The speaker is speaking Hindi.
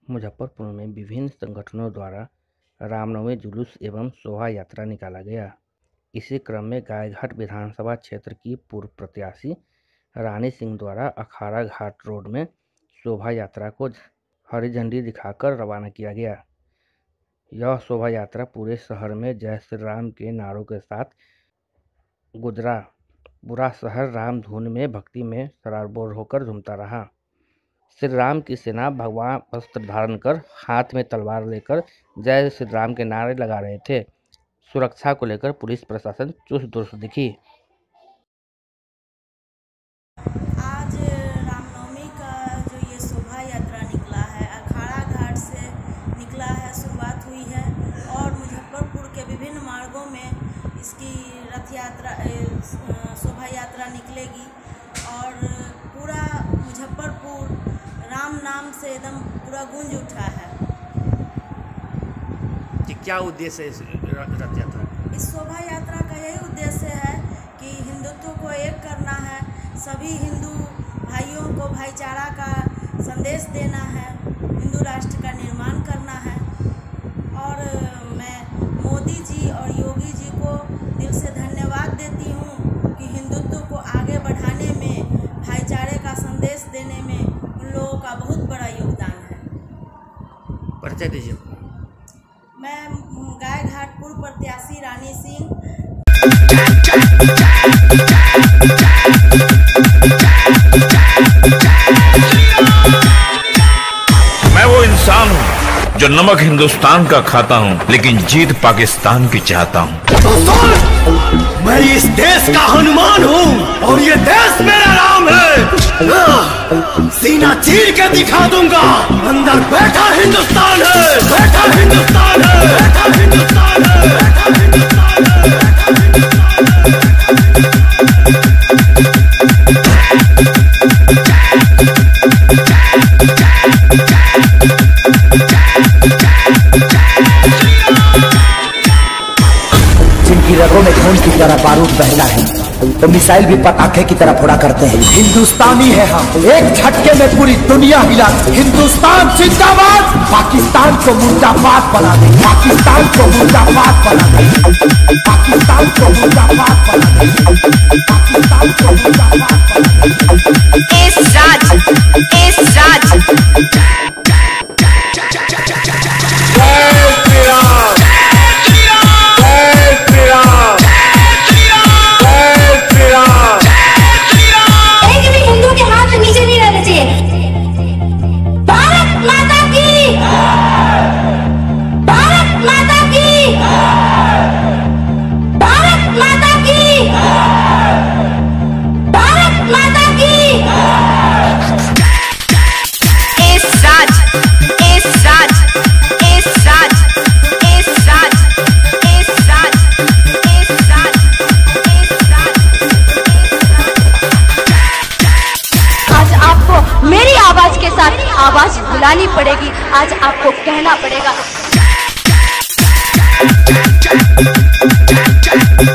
मुजफ्फरपुर में विभिन्न संगठनों द्वारा रामनवमी जुलूस एवं शोभा यात्रा निकाला गया। इसी क्रम में गायघाट विधानसभा क्षेत्र की पूर्व प्रत्याशी रानी सिंह द्वारा अखाड़ा घाट रोड में शोभा यात्रा को हरी झंडी दिखाकर रवाना किया गया। यह शोभा यात्रा पूरे शहर में जय श्री राम के नारों के साथ गुजरा। पूरा शहर राम धुन में भक्ति में सराबोर होकर झूमता रहा। श्री राम की सेना भगवा वस्त्र धारण कर हाथ में तलवार लेकर जय श्री राम के नारे लगा रहे थे। सुरक्षा को लेकर पुलिस प्रशासन चुस्त दुरुस्त दिखी। आज रामनवमी का जो ये शोभा यात्रा निकला है, अखाड़ा घाट से निकला है, शुरुआत हुई है और मुजफ्फरपुर के विभिन्न मार्गों में इसकी रथ यात्रा शोभा यात्रा निकलेगी और पूरा मुजफ्फरपुर राम नाम से एकदम पूरा गूंज उठा है। कि क्या उद्देश्य है इस रथ यात्रा? इस शोभा यात्रा का यही उद्देश्य है कि हिंदुत्व को एक करना है, सभी हिंदू भाइयों को भाईचारा का संदेश देना है, हिंदू राष्ट्र का निर्माण करना है। और मैं मोदी जी और योगी जी को दिल से धन्यवाद देती हूँ कि हिंदुत्व को आगे बढ़ाने में, भाईचारे का संदेश देने में उन लोगों का बहुत बड़ा योगदान है। परिचय दीजिए। मैं गायघाट पूर्व प्रत्याशी रानी सिंह। मैं वो इंसान हूँ जो नमक हिंदुस्तान का खाता हूँ, लेकिन जीत पाकिस्तान की चाहता हूँ। मैं इस देश का हनुमान हूँ और ये देश मेरा राम है। सीना चीर के दिखा दूंगा, अंदर बैठा हिंदुस्तान है, बैठा हिंदुस्तान है, बैठा हिंदुस्तान है, बैठा हिंदुस्तान है, बैठा जिनकी रगों में खून की तरह बारूद बहना है, तो मिसाइल भी पटाखे की तरह फोड़ा करते हैं। हिंदुस्तानी है हम, एक झटके में पूरी दुनिया हिला। हिंदुस्तान जिंदाबाद। पाकिस्तान को मुर्दाबाद बना दे, पाकिस्तान को मुर्दाबाद बना दे, पाकिस्तान को मुर्दाबाद बना दे, पाकिस्तान को मुर्दाबाद बना दे। इस राज आवाज बुलानी पड़ेगी। आज आपको कहना पड़ेगा।